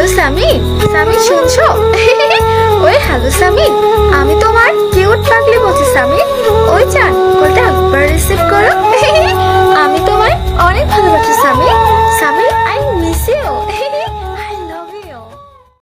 সামিন, সামিন শুনছো? ওই হ্যালো সামিন, আমি তোমার কিউট পাগলি বলছি সামিন। ওই জান, কলটা একবার রিসিভ করো। আমি তোমায় অনেক ভালোবাসি সামিন।